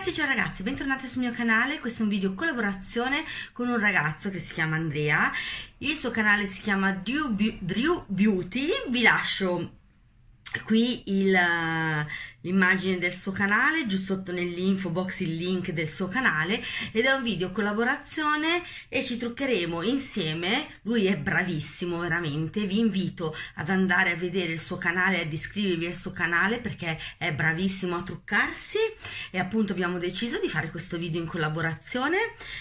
ragazzi, ciao ragazzi, bentornati sul mio canale. Questo è un video collaborazione con un ragazzo che si chiama Andrea. Il suo canale si chiama Drew Beauty. Vi lascio qui l'immagine del suo canale, giù sotto nell'info box il link del suo canale, ed è un video collaborazione e ci truccheremo insieme. Lui è bravissimo veramente, vi invito ad andare a vedere il suo canale e ad iscrivervi al suo canale perché è bravissimo a truccarsi, e appunto abbiamo deciso di fare questo video in collaborazione.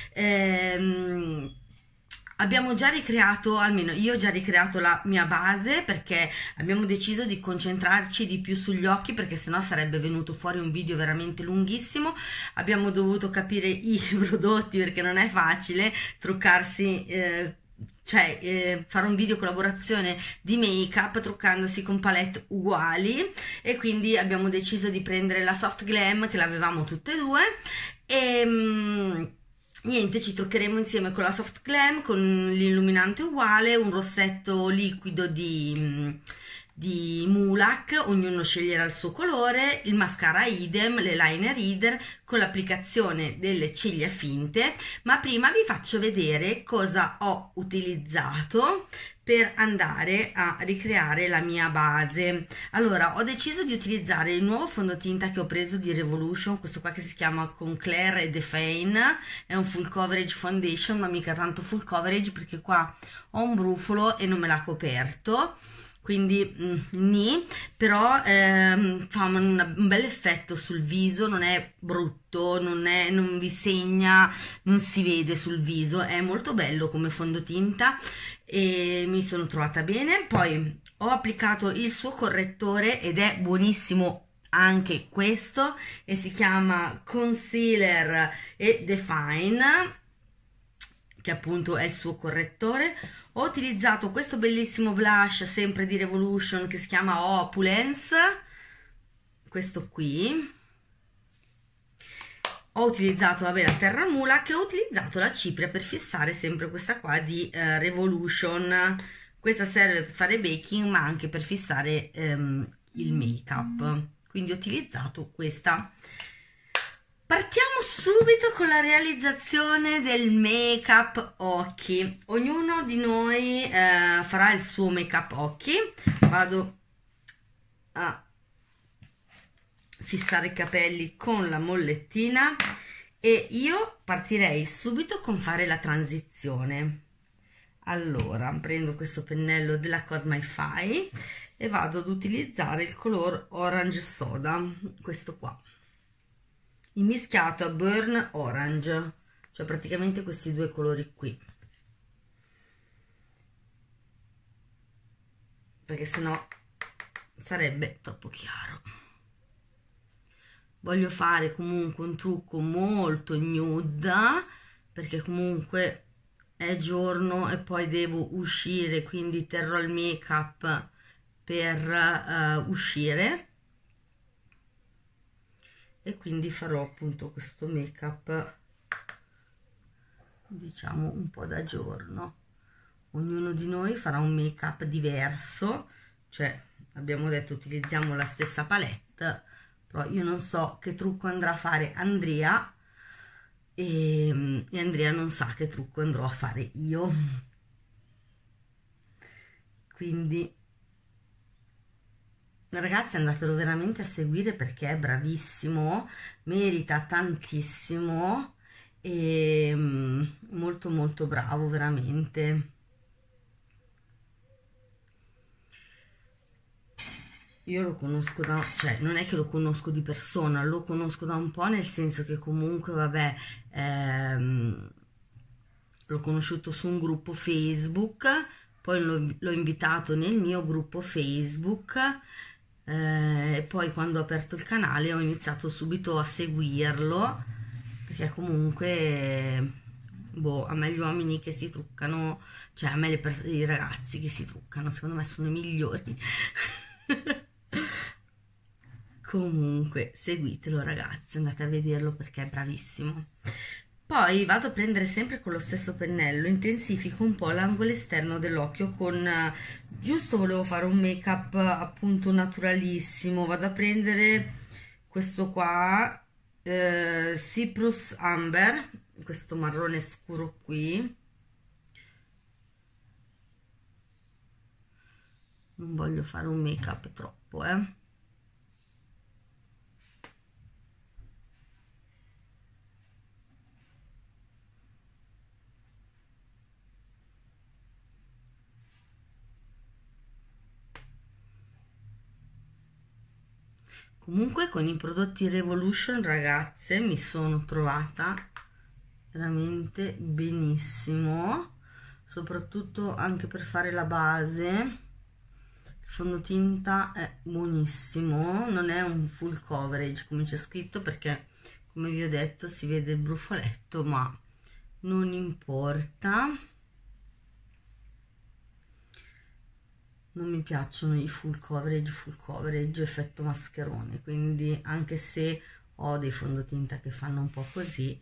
Abbiamo già ricreato, almeno io ho già ricreato la mia base, perché abbiamo deciso di concentrarci di più sugli occhi, perché sennò sarebbe venuto fuori un video veramente lunghissimo. Abbiamo dovuto capire i prodotti perché non è facile truccarsi, fare un video collaborazione di make up truccandosi con palette uguali, e quindi abbiamo deciso di prendere la Soft Glam, che l'avevamo tutte e due, e niente, ci truccheremo insieme con la Soft Glam, con l'illuminante uguale, un rossetto liquido di Mulac, ognuno sceglierà il suo colore, il mascara idem, l'eyeliner idem, con l'applicazione delle ciglia finte. Ma prima vi faccio vedere cosa ho utilizzato per andare a ricreare la mia base. Allora, ho deciso di utilizzare il nuovo fondotinta che ho preso di Revolution, questo qua che si chiama Conclair e Define, è un full coverage foundation, ma mica tanto full coverage perché qua ho un brufolo e non me l'ha coperto, quindi però fa un bel effetto sul viso, non è brutto, non vi segna, non si vede sul viso, è molto bello come fondotinta e mi sono trovata bene. Poi ho applicato il suo correttore ed è buonissimo anche questo, e si chiama Concealer e Define, che appunto è il suo correttore. Ho utilizzato questo bellissimo blush sempre di Revolution che si chiama Opulence, questo qui. Ho utilizzato la Terra Mula, che ho utilizzato la cipria per fissare, sempre questa qua di Revolution. Questa serve per fare baking ma anche per fissare il make up, quindi ho utilizzato questa. Partiamo subito con la realizzazione del make up occhi. Ognuno di noi farà il suo make up occhi. Vado a fissare i capelli con la mollettina e io partirei subito con fare la transizione. Allora, prendo questo pennello della Cosmify e vado ad utilizzare il color Orange Soda, questo qua, immischiato a Burn Orange, cioè praticamente questi due colori qui, perché sennò sarebbe troppo chiaro. Voglio fare comunque un trucco molto nude, perché comunque è giorno e poi devo uscire, quindi terrò il make up per uscire, e quindi farò appunto questo make up diciamo un po' da giorno. Ognuno di noi farà un make up diverso, cioè abbiamo detto utilizziamo la stessa palette, però io non so che trucco andrà a fare Andrea e Andrea non sa che trucco andrò a fare io, quindi ragazzi andatelo veramente a seguire perché è bravissimo, merita tantissimo e molto molto bravo veramente. Io lo conosco cioè non è che lo conosco di persona, lo conosco da un po', nel senso che comunque vabbè l'ho conosciuto su un gruppo Facebook, poi l'ho invitato nel mio gruppo Facebook, e poi quando ho aperto il canale ho iniziato subito a seguirlo, perché comunque boh, a me gli uomini che si truccano, cioè a me i ragazzi che si truccano secondo me sono i migliori. Comunque seguitelo ragazzi, andate a vederlo perché è bravissimo. Poi vado a prendere sempre con lo stesso pennello, intensifico un po' l'angolo esterno dell'occhio con giusto, volevo fare un make up appunto naturalissimo. Vado a prendere questo qua Cyprus Amber, questo marrone scuro qui. Non voglio fare un make up troppo, Comunque con i prodotti Revolution, ragazze, mi sono trovata veramente benissimo, soprattutto anche per fare la base. Il fondotinta è buonissimo, non è un full coverage come c'è scritto, perché come vi ho detto si vede il brufoletto, ma non importa. Non mi piacciono i full coverage effetto mascherone, quindi anche se ho dei fondotinta che fanno un po' così,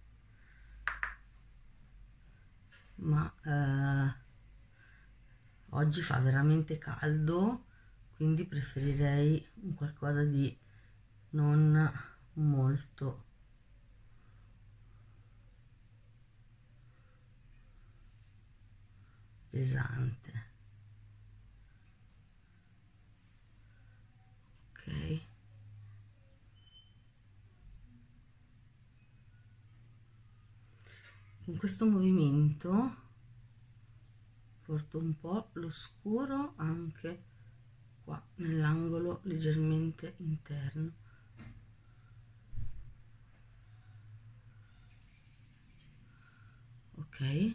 ma oggi fa veramente caldo, quindi preferirei un qualcosa di non molto pesante. Ok, con questo movimento porto un po' lo scuro anche qua nell'angolo leggermente interno. Ok,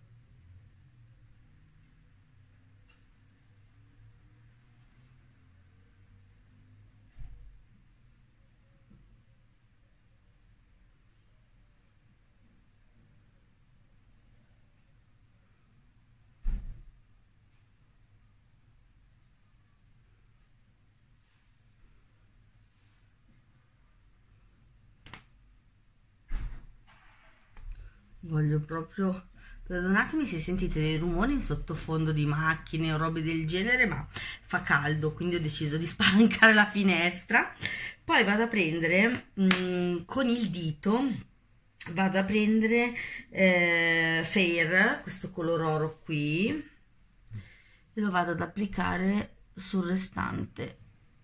voglio proprio, perdonatemi se sentite dei rumori in sottofondo di macchine o robe del genere, ma fa caldo, quindi ho deciso di spalancare la finestra. Poi vado a prendere con il dito, vado a prendere Fair, questo color oro qui, e lo vado ad applicare sul restante.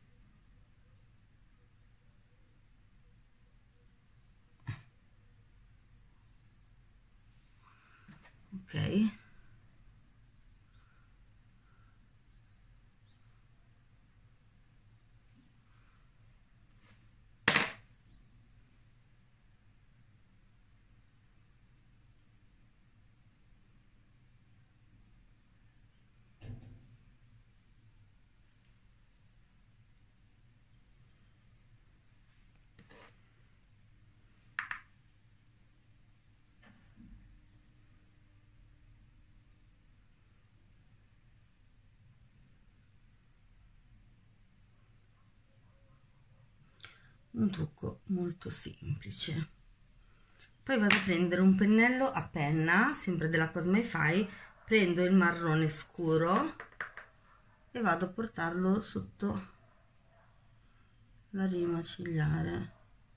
Ok, un trucco molto semplice. Poi vado a prendere un pennello a penna, sempre della Cosmify, prendo il marrone scuro e vado a portarlo sotto la rima cigliare.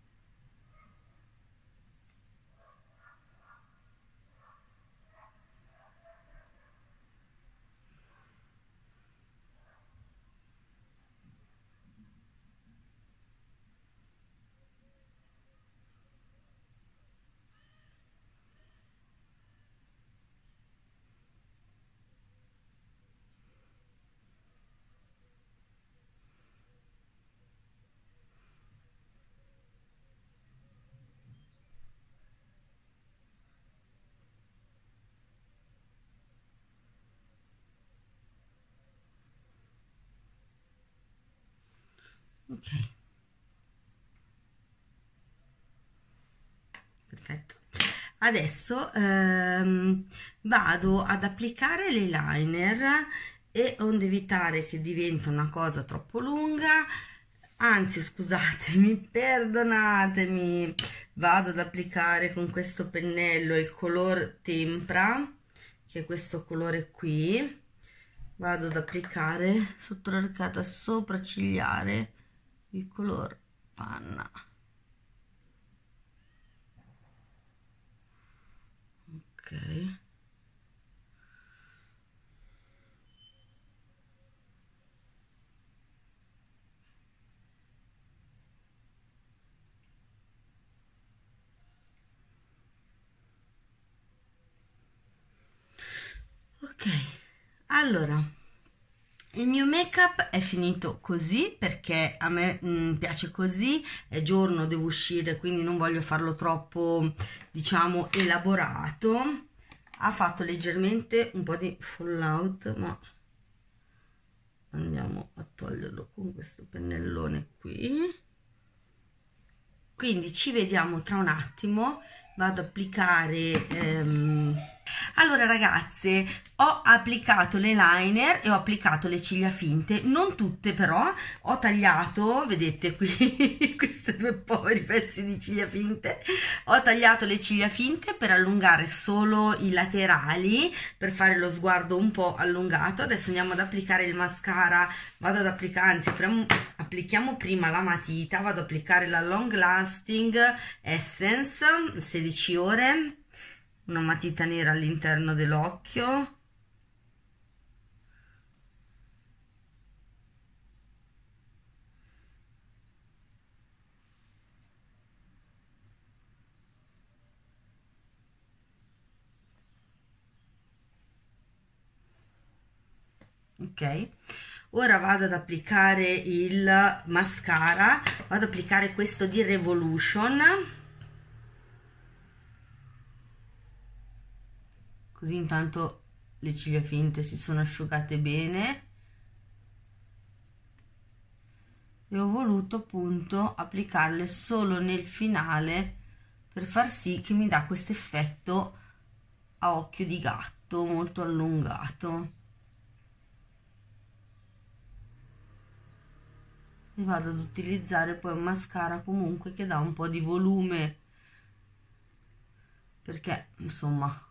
Ok, perfetto. Adesso vado ad applicare l'eyeliner, e onde evitare che diventi una cosa troppo lunga, anzi scusatemi, perdonatemi, vado ad applicare con questo pennello il color tempra, che è questo colore qui. Vado ad applicare sotto l'arcata sopraccigliare il color panna. Allora, il mio make up è finito così perché a me piace così, è giorno, devo uscire, quindi non voglio farlo troppo, diciamo, elaborato. Ha fatto leggermente un po' di fallout, ma andiamo a toglierlo con questo pennellone qui. Quindi ci vediamo tra un attimo. Vado ad applicare allora ragazze, ho applicato l'eyeliner e ho applicato le ciglia finte, non tutte però, ho tagliato, vedete qui questi due poveri pezzi di ciglia finte, ho tagliato le ciglia finte per allungare solo i laterali, per fare lo sguardo un po' allungato. Adesso andiamo ad applicare il mascara, vado ad applicare, anzi applichiamo prima la matita, vado ad applicare la Long Lasting Essence 16 ore, una matita nera all'interno dell'occhio. Ok, ora vado ad applicare il mascara, vado ad applicare questo di Revolution, così intanto le ciglia finte si sono asciugate bene, e ho voluto appunto applicarle solo nel finale per far sì che mi dà questo effetto a occhio di gatto molto allungato. E vado ad utilizzare poi un mascara comunque che dà un po' di volume, perché insomma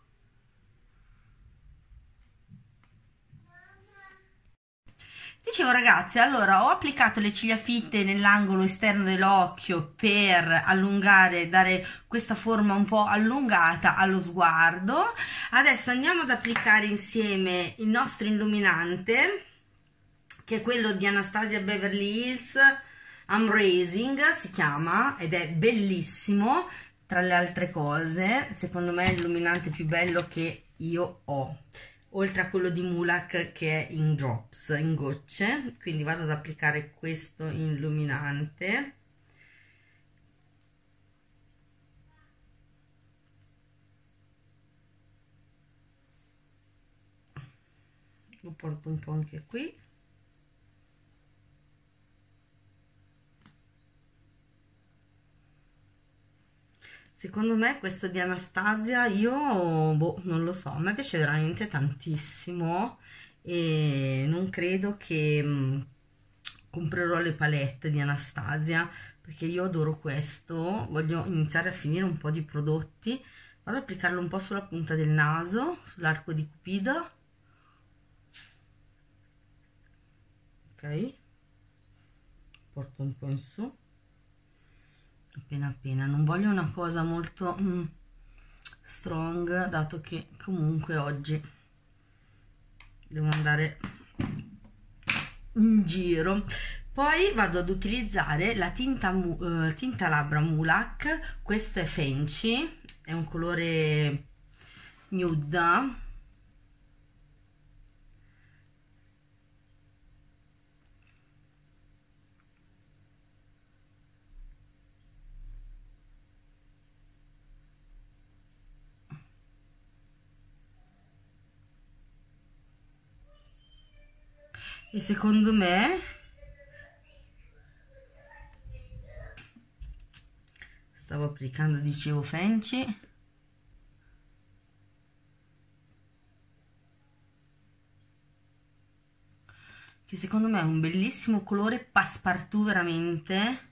dicevo ragazze, allora ho applicato le ciglia finte nell'angolo esterno dell'occhio per allungare, dare questa forma un po' allungata allo sguardo. Adesso andiamo ad applicare insieme il nostro illuminante, che è quello di Anastasia Beverly Hills Amazing si chiama, ed è bellissimo. Tra le altre cose, secondo me è l'illuminante più bello che io ho, oltre a quello di Mulac che è in drops, in gocce. Quindi vado ad applicare questo illuminante. Lo porto un po' anche qui. Secondo me questo di Anastasia, io non lo so, a me piace veramente tantissimo e non credo che comprerò le palette di Anastasia, perché io adoro questo. Voglio iniziare a finire un po' di prodotti. Vado ad applicarlo un po' sulla punta del naso, sull'arco di Cupido. Ok, porto un po' in su, appena appena. Non voglio una cosa molto strong, dato che comunque oggi devo andare in giro. Poi vado ad utilizzare la tinta labbra Mulac, questo è Fancy, è un colore nude. E secondo me stavo applicando, dicevo, Fancy, che secondo me è un bellissimo colore passepartout, veramente.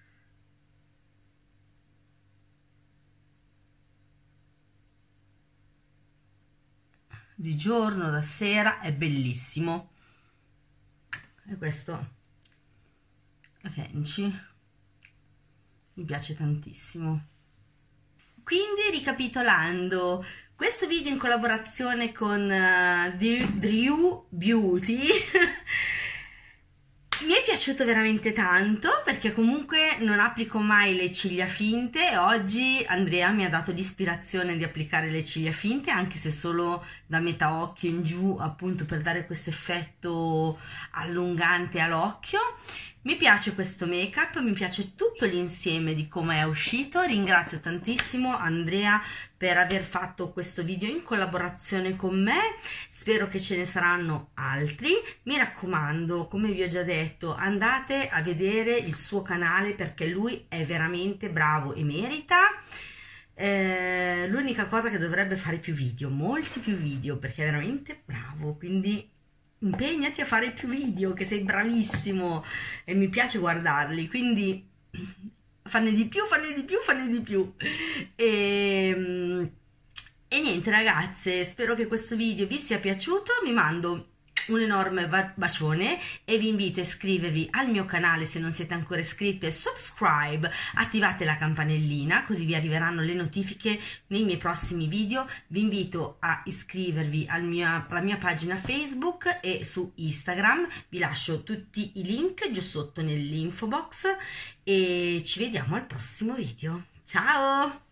Di giorno, da sera, è bellissimo. E questo è Fancy, mi piace tantissimo. Quindi, ricapitolando, questo video in collaborazione con Drew Beauty mi è piaciuto veramente tanto perché comunque non applico mai le ciglia finte e oggi Andrea mi ha dato l'ispirazione di applicare le ciglia finte, anche se solo da metà occhio in giù, appunto per dare questo effetto allungante all'occhio. Mi piace questo make-up, mi piace tutto l'insieme di come è uscito. Ringrazio tantissimo Andrea per aver fatto questo video in collaborazione con me. Spero che ce ne saranno altri. Mi raccomando, come vi ho già detto, andate a vedere il suo canale perché lui è veramente bravo e merita. L'unica cosa che dovrebbe fare più video, molti più video, perché è veramente bravo, quindi impegnati a fare più video, che sei bravissimo e mi piace guardarli, quindi fanne di più, fanne di più, fanne di più. E niente ragazze, spero che questo video vi sia piaciuto, vi mando un enorme bacione e vi invito a iscrivervi al mio canale se non siete ancora iscritti, e subscribe, attivate la campanellina così vi arriveranno le notifiche nei miei prossimi video. Vi invito a iscrivervi alla mia pagina Facebook e su Instagram, vi lascio tutti i link giù sotto nell'info box e ci vediamo al prossimo video. Ciao!